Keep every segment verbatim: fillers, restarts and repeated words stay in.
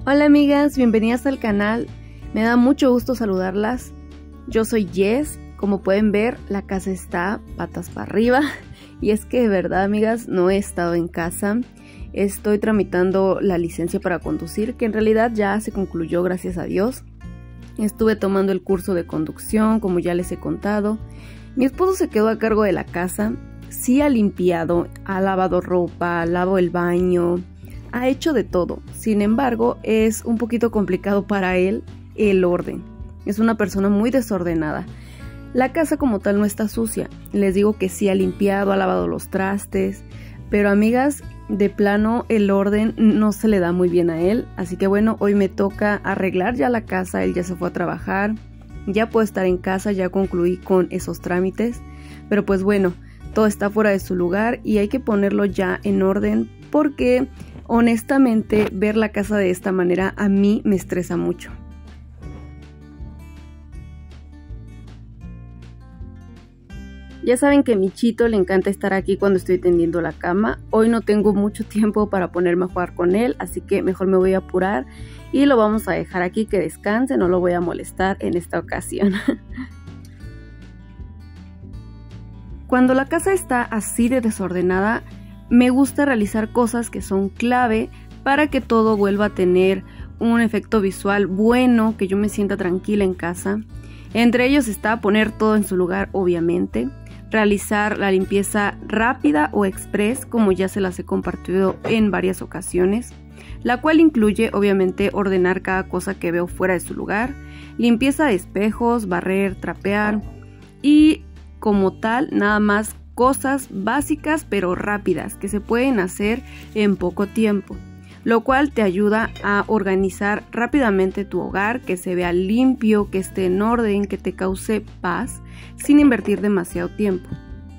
Hola amigas, bienvenidas al canal. Me da mucho gusto saludarlas. Yo soy Jess. Como pueden ver, la casa está patas para arriba. Y es que de verdad, amigas, no he estado en casa. Estoy tramitando la licencia para conducir, que en realidad ya se concluyó, gracias a Dios. Estuve tomando el curso de conducción, como ya les he contado. Mi esposo se quedó a cargo de la casa. Sí ha limpiado, ha lavado ropa, lavado el baño, ha hecho de todo. Sin embargo, es un poquito complicado para él el orden. Es una persona muy desordenada. La casa como tal no está sucia. Les digo que sí ha limpiado, ha lavado los trastes. Pero amigas, de plano el orden no se le da muy bien a él. Así que bueno, hoy me toca arreglar ya la casa. Él ya se fue a trabajar. Ya puedo estar en casa, ya concluí con esos trámites. Pero pues bueno, todo está fuera de su lugar y hay que ponerlo ya en orden porque honestamente ver la casa de esta manera a mí me estresa mucho. Ya saben que a mi Chito le encanta estar aquí cuando estoy tendiendo la cama. Hoy no tengo mucho tiempo para ponerme a jugar con él, así que mejor me voy a apurar y lo vamos a dejar aquí que descanse, no lo voy a molestar en esta ocasión. Cuando la casa está así de desordenada, me gusta realizar cosas que son clave para que todo vuelva a tener un efecto visual bueno, que yo me sienta tranquila en casa. Entre ellos está poner todo en su lugar, obviamente, realizar la limpieza rápida o express, como ya se las he compartido en varias ocasiones, la cual incluye obviamente ordenar cada cosa que veo fuera de su lugar, limpieza de espejos, barrer, trapear y como tal nada más cosas básicas pero rápidas que se pueden hacer en poco tiempo, lo cual te ayuda a organizar rápidamente tu hogar, que se vea limpio, que esté en orden, que te cause paz sin invertir demasiado tiempo.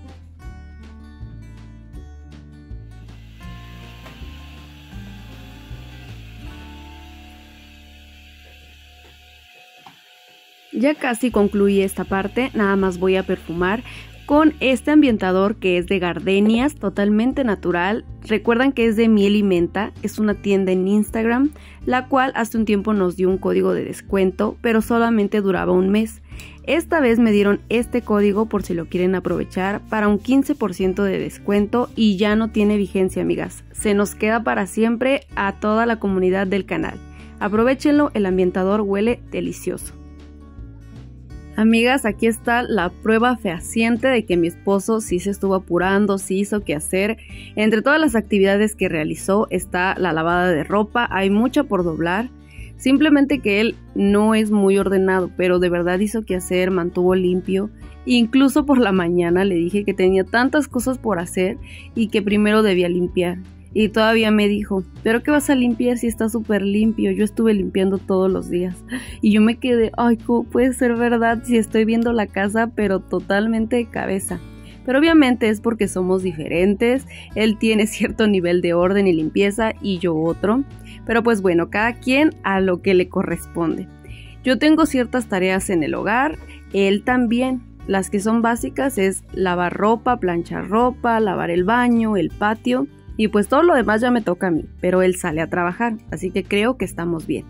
Ya casi concluí esta parte, nada más voy a perfumar con este ambientador que es de gardenias, totalmente natural. Recuerdan que es de miel y menta, es una tienda en Instagram, la cual hace un tiempo nos dio un código de descuento, pero solamente duraba un mes. Esta vez me dieron este código por si lo quieren aprovechar para un quince por ciento de descuento y ya no tiene vigencia, amigas. Se nos queda para siempre a toda la comunidad del canal. Aprovechenlo, el ambientador huele delicioso. Amigas, aquí está la prueba fehaciente de que mi esposo sí se estuvo apurando, sí hizo qué hacer. Entre todas las actividades que realizó está la lavada de ropa, hay mucha por doblar. Simplemente que él no es muy ordenado, pero de verdad hizo qué hacer, mantuvo limpio. Incluso por la mañana le dije que tenía tantas cosas por hacer y que primero debía limpiar. Y todavía me dijo, ¿pero qué vas a limpiar si está súper limpio? Yo estuve limpiando todos los días. Y yo me quedé, ay, ¿cómo puede ser verdad si estoy viendo la casa pero totalmente de cabeza? Pero obviamente es porque somos diferentes. Él tiene cierto nivel de orden y limpieza y yo otro. Pero pues bueno, cada quien a lo que le corresponde. Yo tengo ciertas tareas en el hogar, él también. Las que son básicas es lavar ropa, planchar ropa, lavar el baño, el patio. Y pues todo lo demás ya me toca a mí, pero él sale a trabajar, así que creo que estamos bien.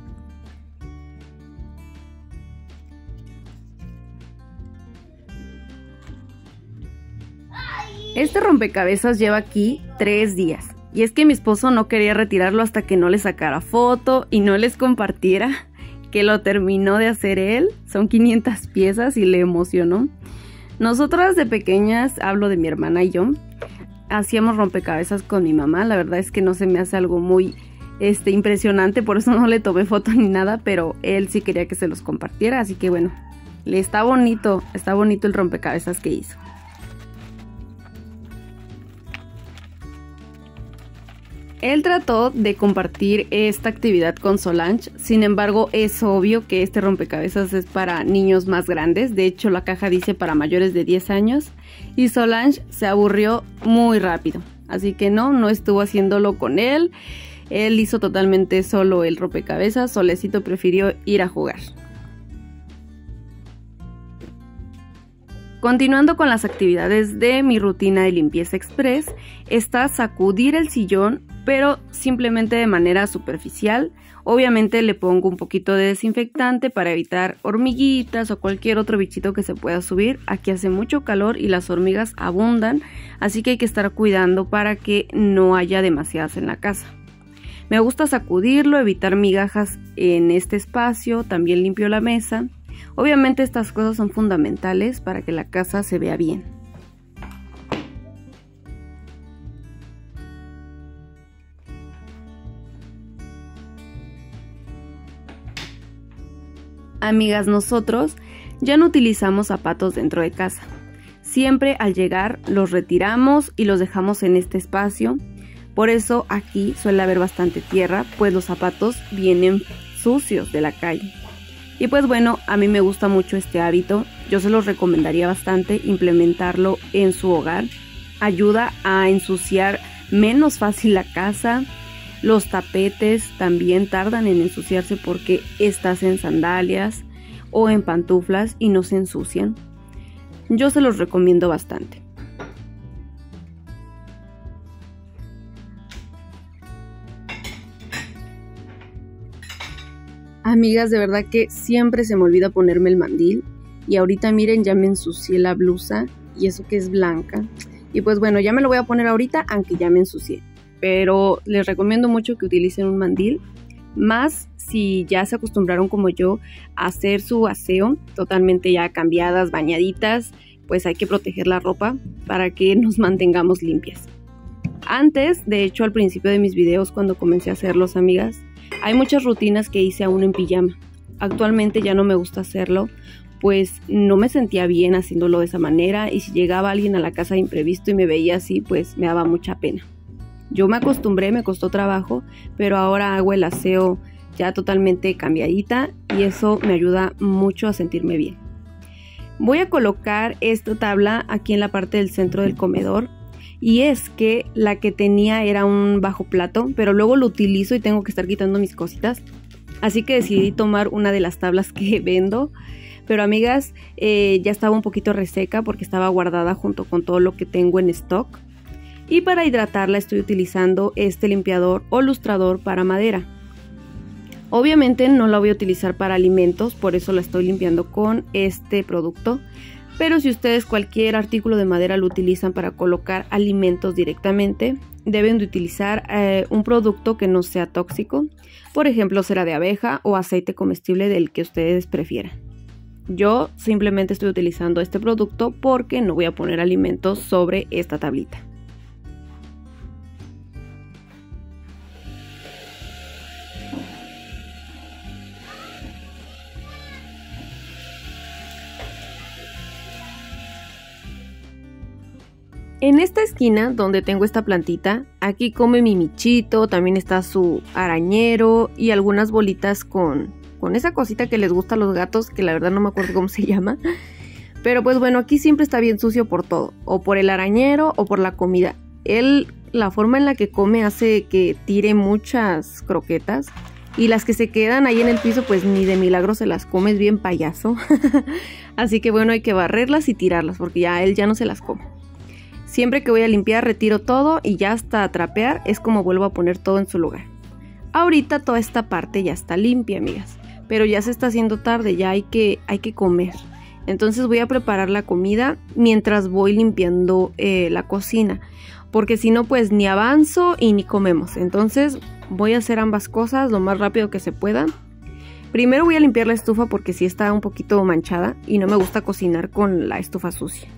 Este rompecabezas lleva aquí tres días. Y es que mi esposo no quería retirarlo hasta que no le sacara foto y no les compartiera que lo terminó de hacer él. Son quinientas piezas y le emocionó. Nosotras de pequeñas, hablo de mi hermana y yo, hacíamos rompecabezas con mi mamá. La verdad es que no se me hace algo muy este, impresionante, por eso no le tomé foto ni nada, pero él sí quería que se los compartiera, así que bueno, le está bonito, está bonito el rompecabezas que hizo. Él trató de compartir esta actividad con Solange, sin embargo es obvio que este rompecabezas es para niños más grandes, de hecho la caja dice para mayores de diez años y Solange se aburrió muy rápido, así que no, no estuvo haciéndolo con él, él hizo totalmente solo el rompecabezas, Solecito prefirió ir a jugar. Continuando con las actividades de mi rutina de limpieza express, está sacudir el sillón, pero simplemente de manera superficial, Obviamente le pongo un poquito de desinfectante para evitar hormiguitas o cualquier otro bichito que se pueda subir. Aquí hace mucho calor y las hormigas abundan, así que hay que estar cuidando para que no haya demasiadas en la casa. Me gusta sacudirlo, evitar migajas en este espacio, también limpio la mesa. Obviamente estas cosas son fundamentales para que la casa se vea bien. Amigas, nosotros ya no utilizamos zapatos dentro de casa. Siempre al llegar los retiramos y los dejamos en este espacio. Por eso aquí suele haber bastante tierra, pues los zapatos vienen sucios de la calle. Y pues bueno, a mí me gusta mucho este hábito. Yo se los recomendaría bastante implementarlo en su hogar. Ayuda a ensuciar menos fácil la casa. Los tapetes también tardan en ensuciarse porque estás en sandalias o en pantuflas y no se ensucian. Yo se los recomiendo bastante. Amigas, de verdad que siempre se me olvida ponerme el mandil. Y ahorita miren, ya me ensucié la blusa y eso que es blanca. Y pues bueno, ya me lo voy a poner ahorita aunque ya me ensucié. Pero les recomiendo mucho que utilicen un mandil, más si ya se acostumbraron como yo a hacer su aseo totalmente ya cambiadas, bañaditas, pues hay que proteger la ropa para que nos mantengamos limpias. Antes, de hecho al principio de mis videos cuando comencé a hacerlos, amigas, hay muchas rutinas que hice aún en pijama. Actualmente ya no me gusta hacerlo, pues no me sentía bien haciéndolo de esa manera y si llegaba alguien a la casa de imprevisto y me veía así, pues me daba mucha pena. Yo me acostumbré, me costó trabajo, pero ahora hago el aseo ya totalmente cambiadita y eso me ayuda mucho a sentirme bien. Voy a colocar esta tabla aquí en la parte del centro del comedor y es que la que tenía era un bajo plato, pero luego lo utilizo y tengo que estar quitando mis cositas. Así que decidí tomar una de las tablas que vendo, pero amigas, eh, ya estaba un poquito reseca porque estaba guardada junto con todo lo que tengo en stock. Y para hidratarla estoy utilizando este limpiador o lustrador para madera. Obviamente no la voy a utilizar para alimentos, por eso la estoy limpiando con este producto. Pero si ustedes cualquier artículo de madera lo utilizan para colocar alimentos directamente, deben de utilizar eh, un producto que no sea tóxico. Por ejemplo, cera de abeja o aceite comestible del que ustedes prefieran. Yo simplemente estoy utilizando este producto porque no voy a poner alimentos sobre esta tablita. En esta esquina donde tengo esta plantita, aquí come mi michito, también está su arañero y algunas bolitas con, con esa cosita que les gusta a los gatos, que la verdad no me acuerdo cómo se llama. Pero pues bueno, aquí siempre está bien sucio por todo, o por el arañero o por la comida. Él, la forma en la que come hace que tire muchas croquetas y las que se quedan ahí en el piso pues ni de milagro se las come, es bien payaso. Así que bueno, hay que barrerlas y tirarlas porque ya él ya no se las come. Siempre que voy a limpiar retiro todo y ya hasta trapear es como vuelvo a poner todo en su lugar. Ahorita toda esta parte ya está limpia, amigas, pero ya se está haciendo tarde, ya hay que, hay que comer. Entonces voy a preparar la comida mientras voy limpiando eh, la cocina, porque si no pues ni avanzo y ni comemos. Entonces voy a hacer ambas cosas lo más rápido que se pueda. Primero voy a limpiar la estufa porque sí está un poquito manchada y no me gusta cocinar con la estufa sucia.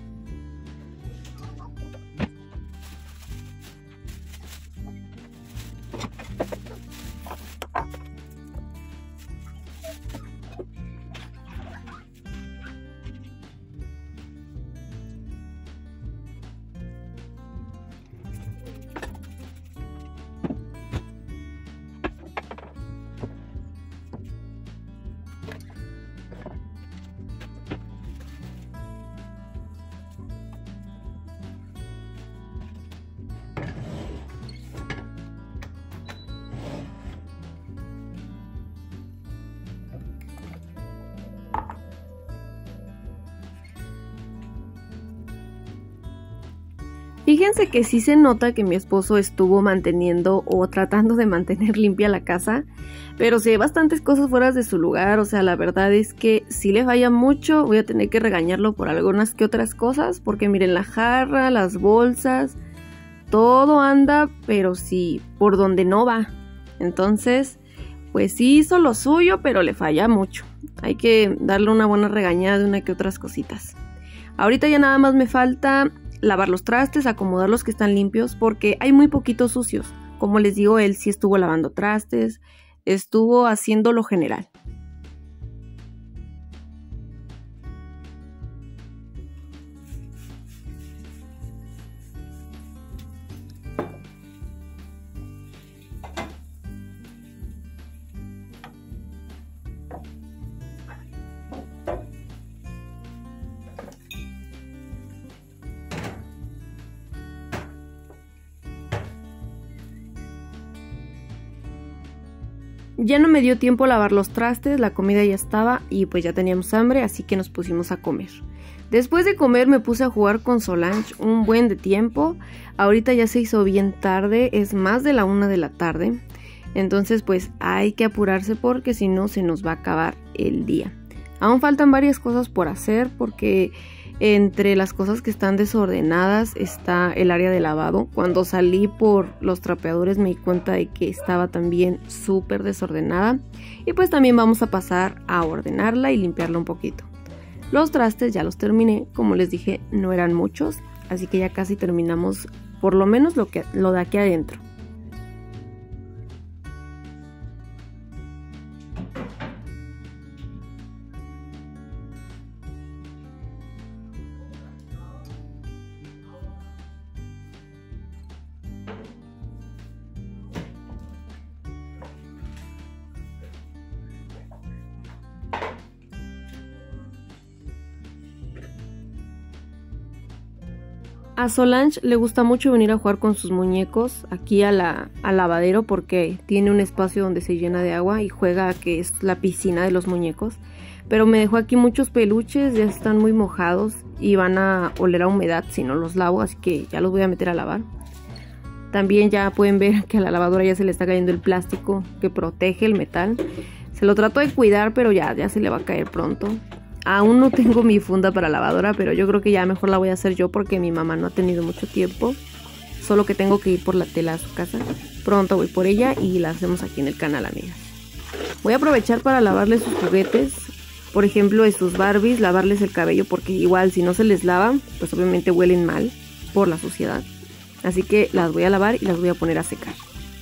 Fíjense que sí se nota que mi esposo estuvo manteniendo o tratando de mantener limpia la casa, pero sí hay bastantes cosas fuera de su lugar. O sea, la verdad es que si le falla mucho, voy a tener que regañarlo por algunas que otras cosas, porque miren, la jarra, las bolsas, todo anda, pero sí, por donde no va. Entonces, pues sí hizo lo suyo, pero le falla mucho. Hay que darle una buena regañada de una que otras cositas. Ahorita ya nada más me falta lavar los trastes, acomodar los que están limpios, porque hay muy poquitos sucios. Como les digo, él sí estuvo lavando trastes, estuvo haciendo lo general. Ya no me dio tiempo a lavar los trastes, la comida ya estaba y pues ya teníamos hambre, así que nos pusimos a comer. Después de comer me puse a jugar con Solange un buen de tiempo. Ahorita ya se hizo bien tarde, es más de la una de la tarde. Entonces pues hay que apurarse porque si no se nos va a acabar el día. Aún faltan varias cosas por hacer porque entre las cosas que están desordenadas está el área de lavado. Cuando salí por los trapeadores me di cuenta de que estaba también súper desordenada. Y pues también vamos a pasar a ordenarla y limpiarla un poquito. Los trastes ya los terminé, como les dije no eran muchos, así que ya casi terminamos por lo menos lo, que, lo de aquí adentro. A Solange le gusta mucho venir a jugar con sus muñecos aquí a la, al lavadero porque tiene un espacio donde se llena de agua y juega a que es la piscina de los muñecos. Pero me dejó aquí muchos peluches, ya están muy mojados y van a oler a humedad si no los lavo, así que ya los voy a meter a lavar. También ya pueden ver que a la lavadora ya se le está cayendo el plástico que protege el metal. Se lo trato de cuidar, pero ya, ya se le va a caer pronto. Aún no tengo mi funda para lavadora, pero yo creo que ya mejor la voy a hacer yo porque mi mamá no ha tenido mucho tiempo. Solo que tengo que ir por la tela a su casa. Pronto voy por ella y la hacemos aquí en el canal, amigas. Voy a aprovechar para lavarle sus juguetes. Por ejemplo, de sus Barbies, lavarles el cabello porque igual si no se les lava, pues obviamente huelen mal por la suciedad. Así que las voy a lavar y las voy a poner a secar.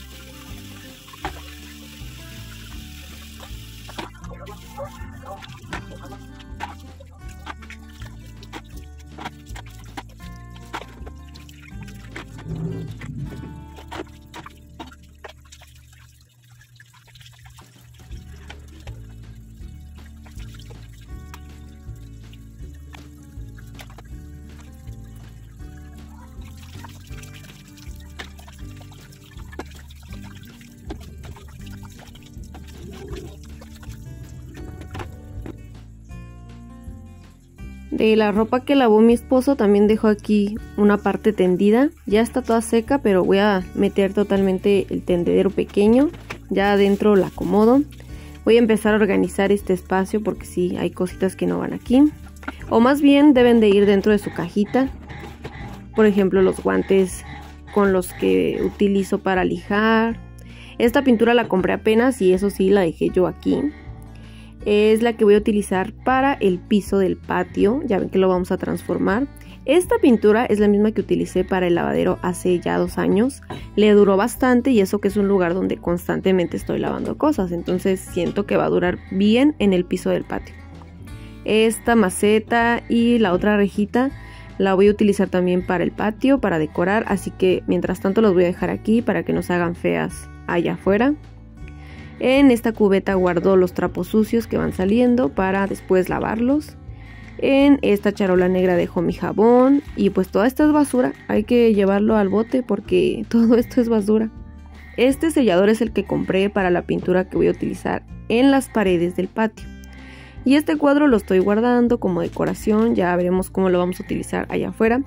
De la ropa que lavó mi esposo también dejo aquí una parte tendida. Ya está toda seca, pero voy a meter totalmente el tendedero pequeño. Ya adentro la acomodo. Voy a empezar a organizar este espacio porque sí, hay cositas que no van aquí. O más bien deben de ir dentro de su cajita. Por ejemplo, los guantes con los que utilizo para lijar. Esta pintura la compré apenas y eso sí la dejé yo aquí. Es la que voy a utilizar para el piso del patio. Ya ven que lo vamos a transformar. Esta pintura es la misma que utilicé para el lavadero hace ya dos años. Le duró bastante y eso que es un lugar donde constantemente estoy lavando cosas. Entonces siento que va a durar bien en el piso del patio. Esta maceta y la otra rejita la voy a utilizar también para el patio, para decorar. Así que mientras tanto los voy a dejar aquí para que no se hagan feas allá afuera. En esta cubeta guardo los trapos sucios que van saliendo para después lavarlos. En esta charola negra dejo mi jabón y pues toda esta es basura. Hay que llevarlo al bote porque todo esto es basura. Este sellador es el que compré para la pintura que voy a utilizar en las paredes del patio. Y este cuadro lo estoy guardando como decoración, ya veremos cómo lo vamos a utilizar allá afuera.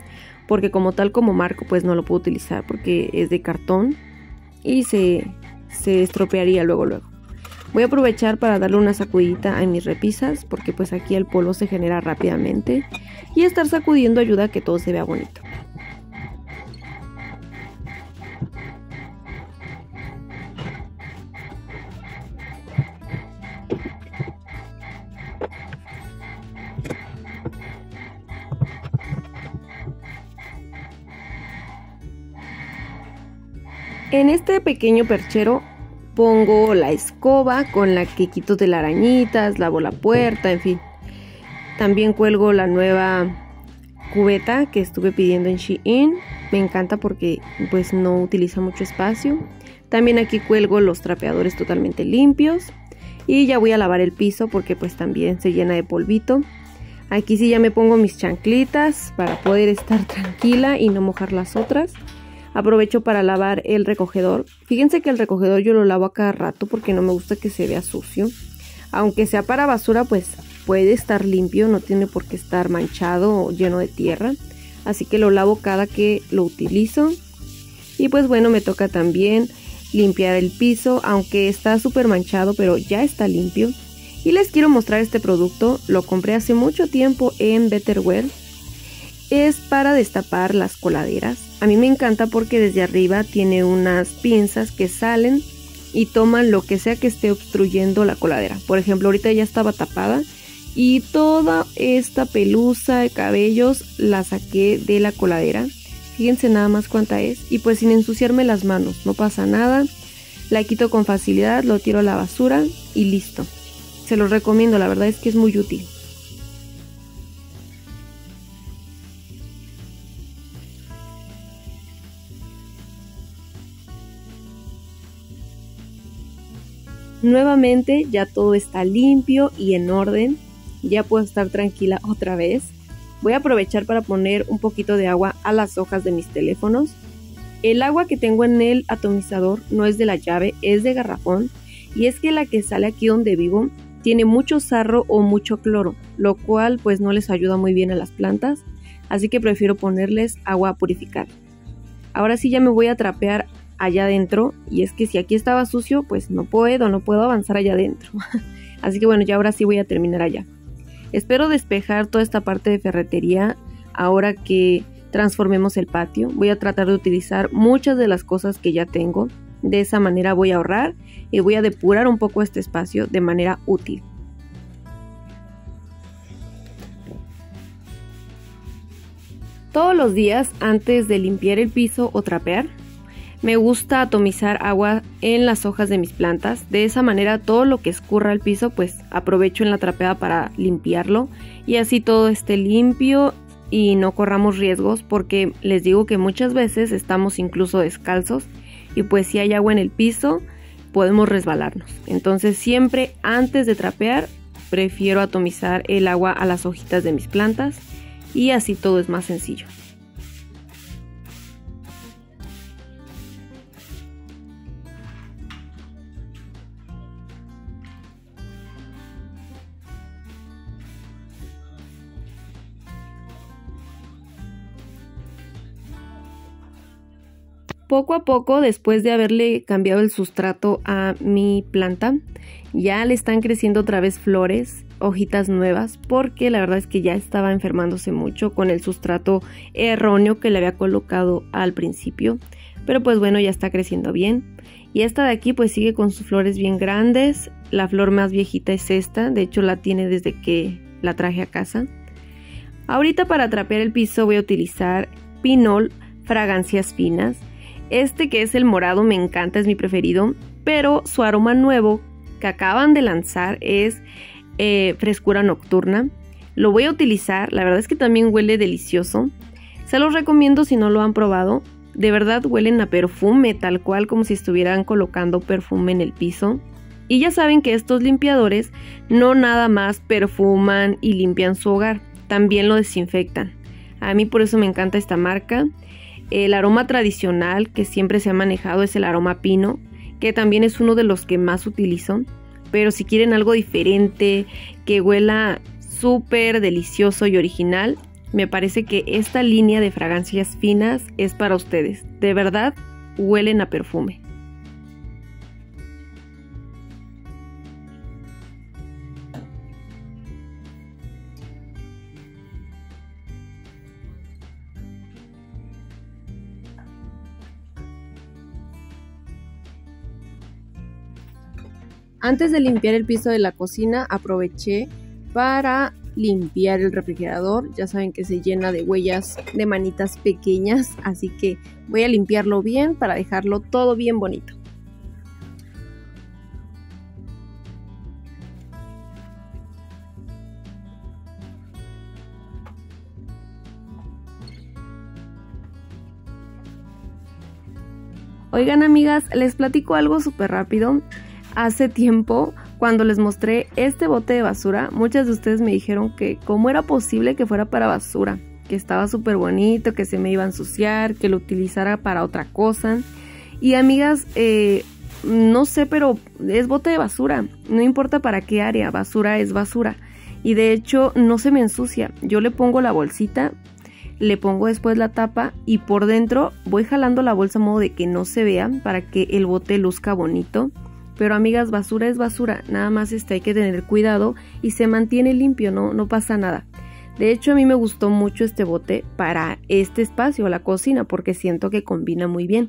porque como tal como marco pues no lo puedo utilizar porque es de cartón y se, se estropearía luego luego. Voy a aprovechar para darle una sacudida a mis repisas porque pues aquí el polvo se genera rápidamente y estar sacudiendo ayuda a que todo se vea bonito. En este pequeño perchero pongo la escoba con la que quito telarañitas, lavo la puerta, en fin. También cuelgo la nueva cubeta que estuve pidiendo en Shein. Me encanta porque pues no utiliza mucho espacio. También aquí cuelgo los trapeadores totalmente limpios. Y ya voy a lavar el piso porque pues también se llena de polvito. Aquí sí ya me pongo mis chanclitas para poder estar tranquila y no mojar las otras. Aprovecho para lavar el recogedor. Fíjense que el recogedor yo lo lavo a cada rato porque no me gusta que se vea sucio. Aunque sea para basura, pues puede estar limpio, no tiene por qué estar manchado o lleno de tierra. Así que lo lavo cada que lo utilizo. Y pues bueno, me toca también limpiar el piso, aunque está súper manchado, pero ya está limpio. Y les quiero mostrar este producto. Lo compré hace mucho tiempo en Betterware. Es para destapar las coladeras. A mí me encanta porque desde arriba tiene unas pinzas que salen y toman lo que sea que esté obstruyendo la coladera. Por ejemplo, ahorita ya estaba tapada y toda esta pelusa de cabellos la saqué de la coladera. Fíjense nada más cuánta es. Y pues sin ensuciarme las manos, no pasa nada. La quito con facilidad, lo tiro a la basura y listo. Se los recomiendo, la verdad es que es muy útil. Nuevamente ya todo está limpio y en orden, ya puedo estar tranquila otra vez. Voy a aprovechar para poner un poquito de agua a las hojas de mis teléfonos. El agua que tengo en el atomizador no es de la llave, es de garrafón. Y es que la que sale aquí donde vivo tiene mucho sarro o mucho cloro, lo cual pues no les ayuda muy bien a las plantas. Así que prefiero ponerles agua a purificar. Ahora sí ya me voy a trapear allá adentro, y es que si aquí estaba sucio pues no puedo, no puedo avanzar allá adentro. Así que bueno, ya ahora sí voy a terminar allá. Espero despejar toda esta parte de ferretería ahora que transformemos el patio. Voy a tratar de utilizar muchas de las cosas que ya tengo. De esa manera voy a ahorrar y voy a depurar un poco este espacio de manera útil. Todos los días antes de limpiar el piso o trapear, me gusta atomizar agua en las hojas de mis plantas. De esa manera todo lo que escurra al piso pues aprovecho en la trapeada para limpiarlo y así todo esté limpio y no corramos riesgos, porque les digo que muchas veces estamos incluso descalzos y pues si hay agua en el piso podemos resbalarnos. Entonces siempre antes de trapear prefiero atomizar el agua a las hojitas de mis plantas y así todo es más sencillo. Poco a poco, después de haberle cambiado el sustrato a mi planta, ya le están creciendo otra vez flores, hojitas nuevas, porque la verdad es que ya estaba enfermándose mucho con el sustrato erróneo que le había colocado al principio. Pero pues bueno, ya está creciendo bien. Y esta de aquí pues sigue con sus flores bien grandes. La flor más viejita es esta, de hecho la tiene desde que la traje a casa. Ahorita para trapear el piso voy a utilizar Pinol Fragancias Finas. Este que es el morado me encanta, es mi preferido, pero su aroma nuevo que acaban de lanzar es eh, Frescura Nocturna. Lo voy a utilizar, la verdad es que también huele delicioso. Se los recomiendo si no lo han probado. De verdad huelen a perfume, tal cual como si estuvieran colocando perfume en el piso. Y ya saben que estos limpiadores no nada más perfuman y limpian su hogar, también lo desinfectan. A mí por eso me encanta esta marca. El aroma tradicional que siempre se ha manejado es el aroma pino, que también es uno de los que más utilizo. Pero si quieren algo diferente, que huela súper delicioso y original, me parece que esta línea de fragancias finas es para ustedes. De verdad, huelen a perfume. Antes de limpiar el piso de la cocina, aproveché para limpiar el refrigerador. Ya saben que se llena de huellas de manitas pequeñas, así que voy a limpiarlo bien para dejarlo todo bien bonito. Oigan, amigas, les platico algo súper rápido. Hace tiempo, cuando les mostré este bote de basura, muchas de ustedes me dijeron que cómo era posible que fuera para basura, que estaba súper bonito, que se me iba a ensuciar, que lo utilizara para otra cosa. Y amigas, eh, no sé, pero es bote de basura, no importa para qué área, basura es basura. Y de hecho no se me ensucia, yo le pongo la bolsita, le pongo después la tapa y por dentro voy jalando la bolsa a modo de que no se vea para que el bote luzca bonito. Pero amigas, basura es basura, nada más este, hay que tener cuidado y se mantiene limpio, no, no pasa nada. De hecho, a mí me gustó mucho este bote para este espacio, la cocina, porque siento que combina muy bien.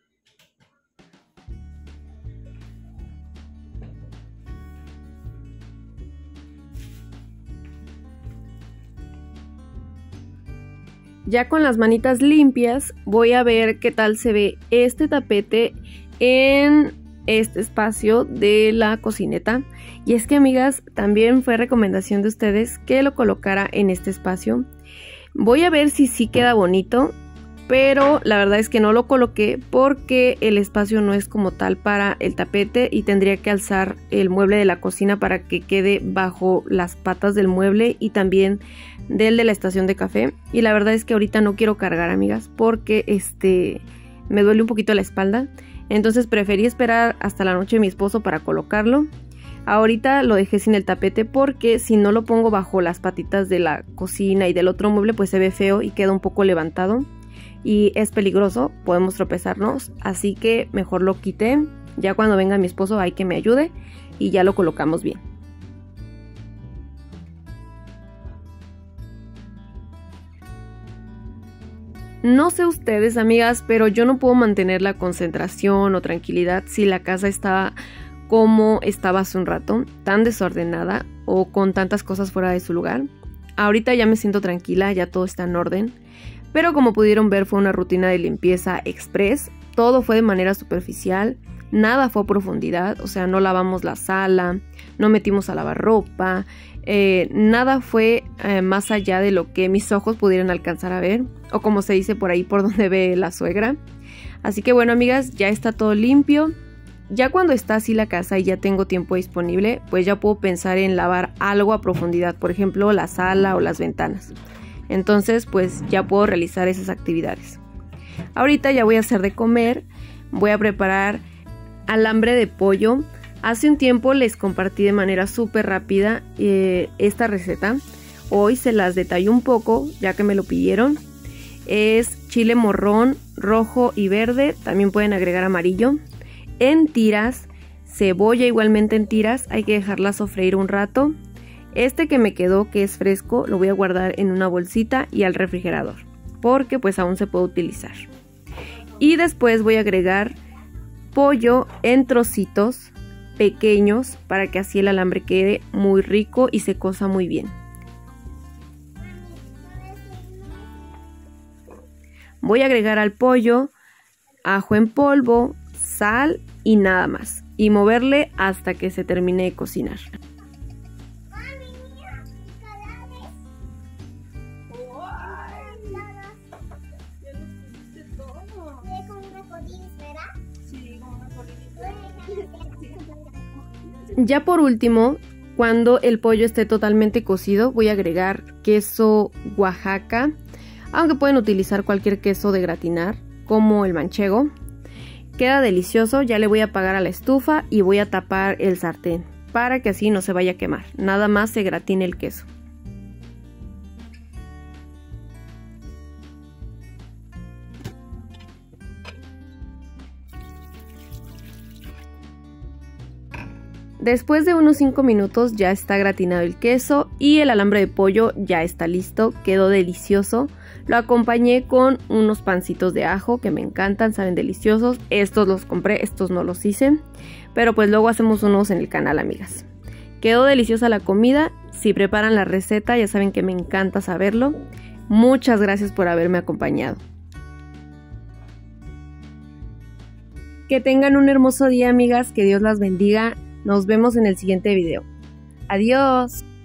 Ya con las manitas limpias, voy a ver qué tal se ve este tapete en este espacio de la cocineta. Y es que, amigas, también fue recomendación de ustedes que lo colocara en este espacio. Voy a ver si sí queda bonito, pero la verdad es que no lo coloqué porque el espacio no es como tal para el tapete y tendría que alzar el mueble de la cocina para que quede bajo las patas del mueble y también del de la estación de café. Y la verdad es que ahorita no quiero cargar, amigas, porque este me duele un poquito la espalda. Entonces preferí esperar hasta la noche de mi esposo para colocarlo. Ahorita lo dejé sin el tapete porque si no lo pongo bajo las patitas de la cocina y del otro mueble, pues se ve feo y queda un poco levantado. Y es peligroso, podemos tropezarnos, así que mejor lo quité. Ya cuando venga mi esposo hay que me ayude y ya lo colocamos bien. No sé ustedes, amigas, pero yo no puedo mantener la concentración o tranquilidad si la casa está como estaba hace un rato, tan desordenada o con tantas cosas fuera de su lugar. Ahorita ya me siento tranquila, ya todo está en orden, pero como pudieron ver fue una rutina de limpieza express, todo fue de manera superficial, nada fue a profundidad, o sea, no lavamos la sala, no metimos a lavar ropa, eh, nada fue eh, más allá de lo que mis ojos pudieran alcanzar a ver, o como se dice por ahí, por donde ve la suegra. Así que bueno, amigas, ya está todo limpio. Ya cuando está así la casa y ya tengo tiempo disponible, pues ya puedo pensar en lavar algo a profundidad, por ejemplo, la sala o las ventanas. Entonces, pues ya puedo realizar esas actividades. Ahorita ya voy a hacer de comer, voy a preparar alambre de pollo. Hace un tiempo les compartí de manera súper rápida eh, esta receta. Hoy se las detallo un poco, ya que me lo pidieron. Es chile morrón, rojo y verde, también pueden agregar amarillo. En tiras, cebolla igualmente en tiras, hay que dejarla sofreír un rato. Este que me quedó, que es fresco, lo voy a guardar en una bolsita y al refrigerador, porque pues aún se puede utilizar. Y después voy a agregar pollo en trocitos pequeños para que así el alambre quede muy rico y se cosa muy bien. Voy a agregar al pollo ajo en polvo, sal y nada más, y moverle hasta que se termine de cocinar. Ya por último, cuando el pollo esté totalmente cocido, voy a agregar queso Oaxaca, aunque pueden utilizar cualquier queso de gratinar, como el manchego. Queda delicioso, ya le voy a apagar a la estufa y voy a tapar el sartén, para que así no se vaya a quemar, nada más se gratine el queso. Después de unos cinco minutos ya está gratinado el queso y el alambre de pollo ya está listo, quedó delicioso. Lo acompañé con unos pancitos de ajo que me encantan, saben deliciosos. Estos los compré, estos no los hice, pero pues luego hacemos unos en el canal, amigas. Quedó deliciosa la comida. Si preparan la receta ya saben que me encanta saberlo. Muchas gracias por haberme acompañado. Que tengan un hermoso día, amigas, que Dios las bendiga. Nos vemos en el siguiente video. Adiós.